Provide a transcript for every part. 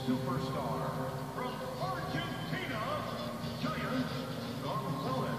superstar from Argentina, Giant Gonzalez.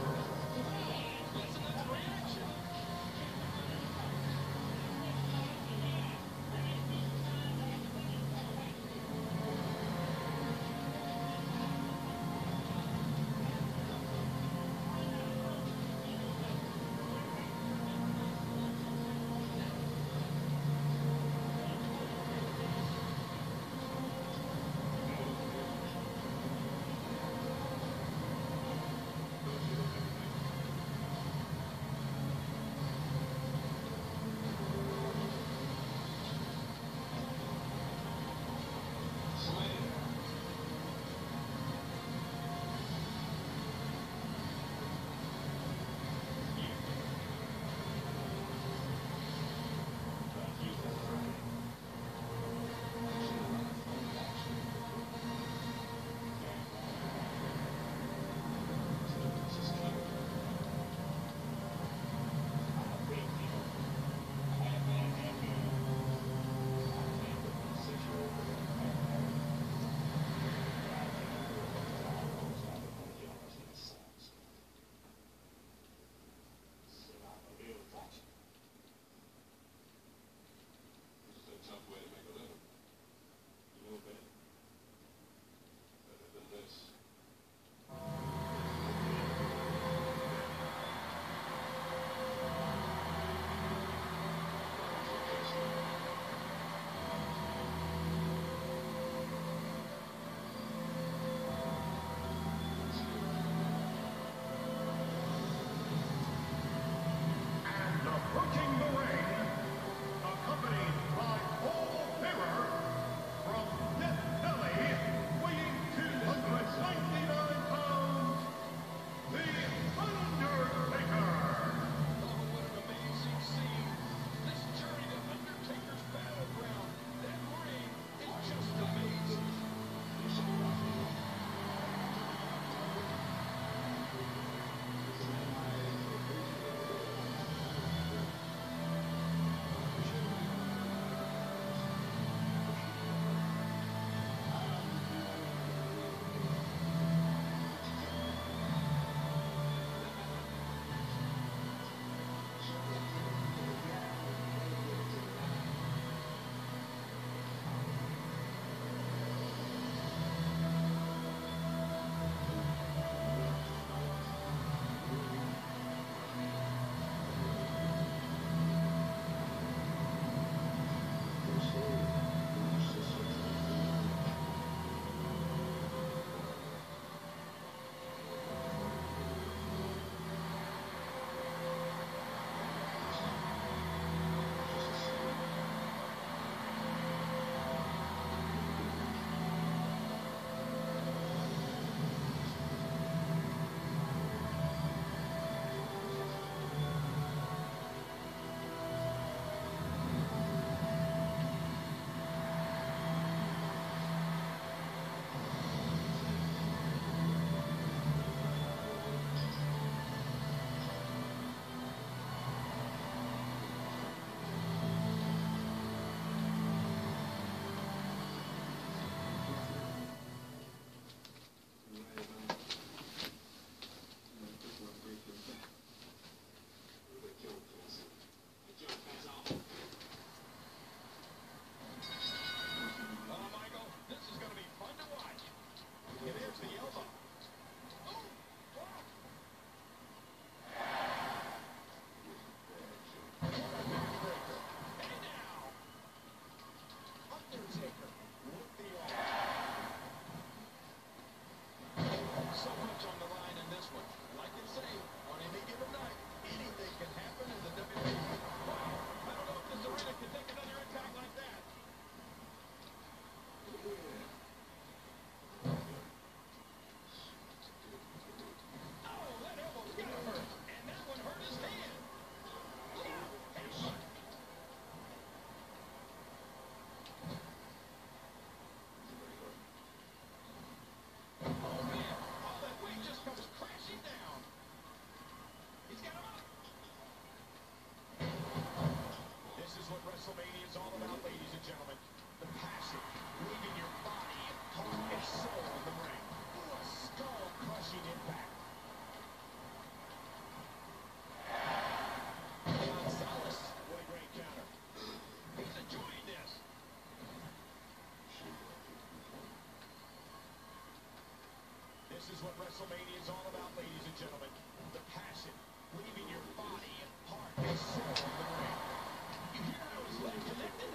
This is what WrestleMania is all about, ladies and gentlemen. The passion, leaving your body and heart and soul in the ring. You hear how his leg connected?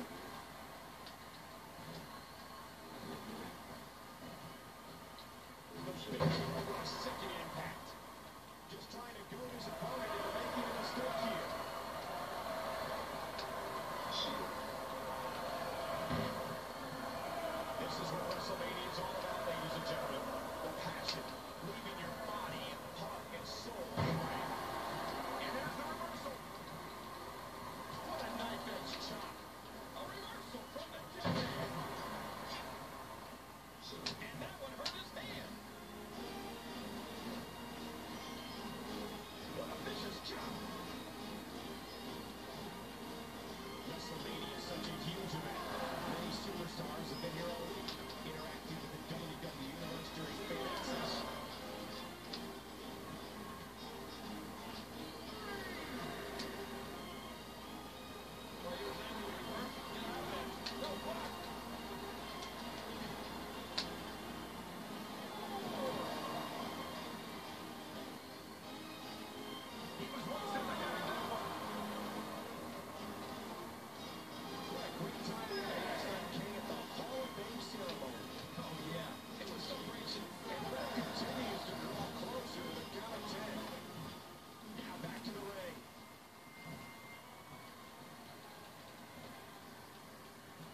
The finishing over a second impact. Just trying to goad his opponent into making a mistake here. This is what WrestleMania is all about, ladies and gentlemen. The passion, leaving your body and heart and soul in the ring. And there's the reversal. What a knife-edge chop. A reversal from the dead. And that one hurt his hand. What a vicious chop. WrestleMania is such a huge event. Many superstars have been here all week, interacting with the WWE Universe during fan access. Well, he was angry when he worked. Get out of there. No, what? He was one step ahead of that one. What a quick time there to Aston King at the Hall of Fame ceremony. Oh, yeah. It was celebration, and that continues to draw closer to the count of 10. Now back to the ring.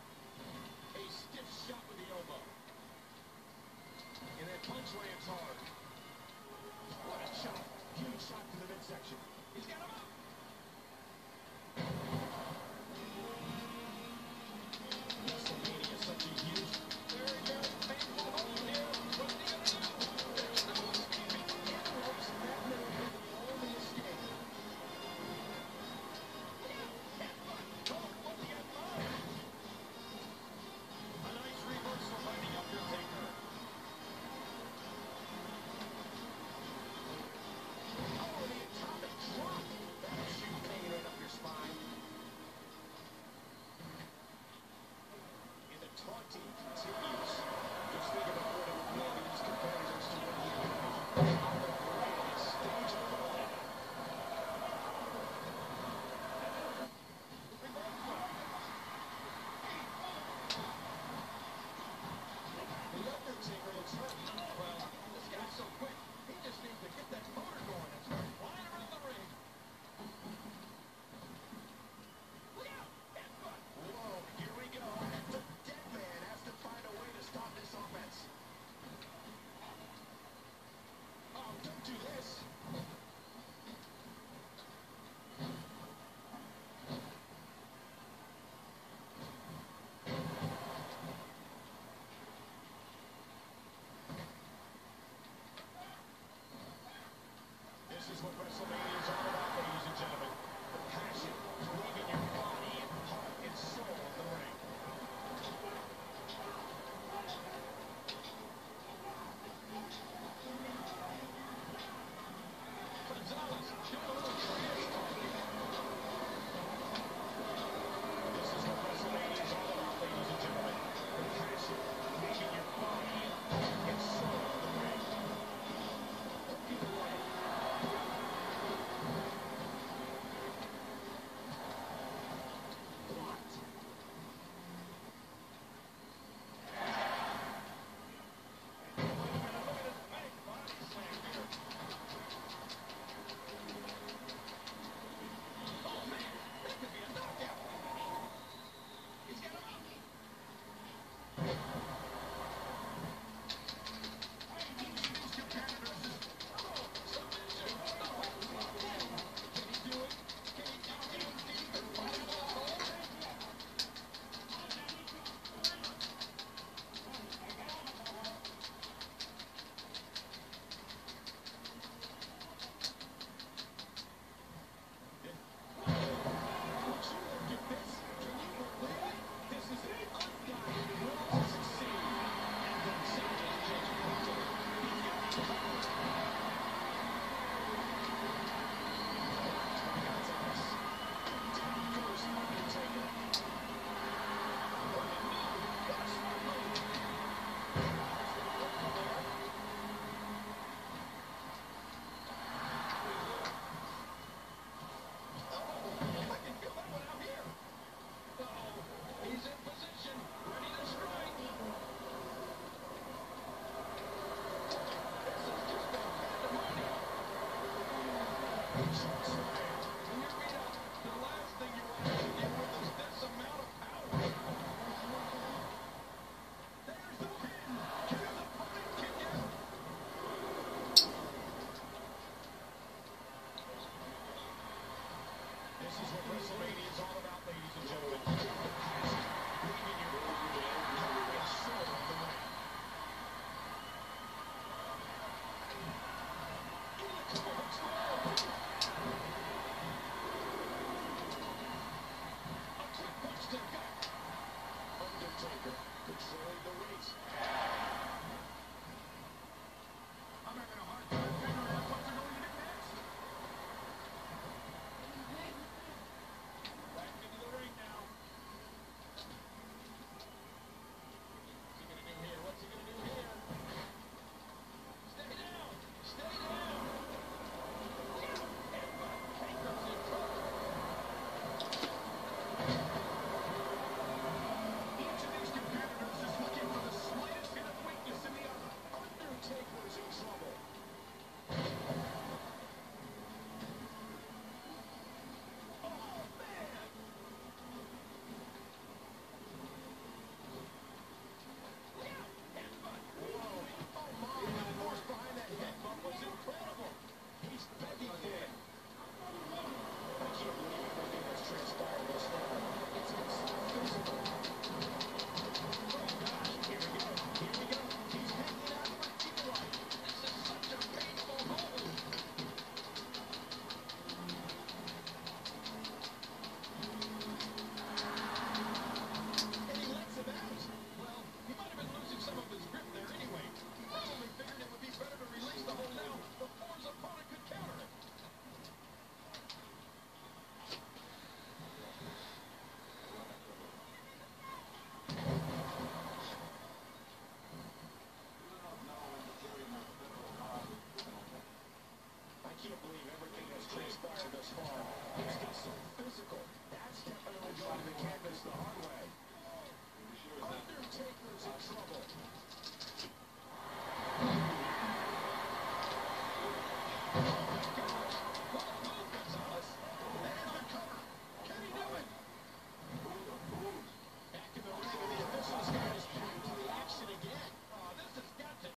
A stiff shot with the elbow. And that punch lands hard.